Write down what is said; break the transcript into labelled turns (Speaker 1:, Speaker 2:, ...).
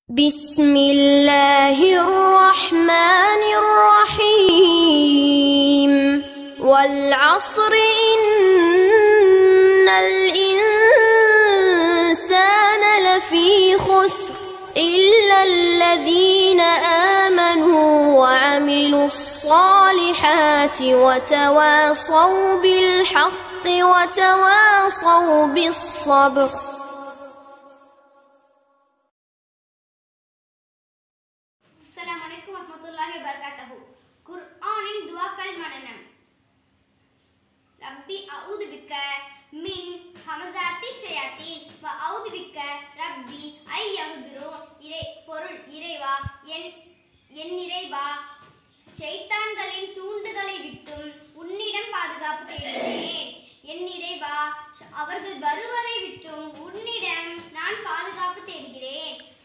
Speaker 1: بسم الله الرحمن الرحيم والعصر إن الإنسان لفي خسر إلا الذين آمنوا وعملوا الصالحات وتواصوا بالحق وتواصوا بالصبر.
Speaker 2: Assalamualaikum warahmatullahi wabarakatuh. Qur'anin duakal mananam. Rabbi a'udhu bika min hamazati syayatin wa a'udhu bika rabbi ayyahudurun. பொருள் இறைவா என் இறைவா ஷைத்தான்களின் தூண்டுகளை விட்டும் உன்னிடம் பாதுகாப்பு தேடுகிறேன். என் இறைவா அவர்கள் வருவதை விட்டும் உன்னிடம் நான் பாதுகாப்பு தேடுகிறேன்.